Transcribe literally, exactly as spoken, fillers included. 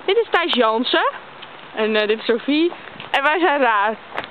Dit is Thijs Jansen. En uh, dit is Sophie. En wij zijn raar.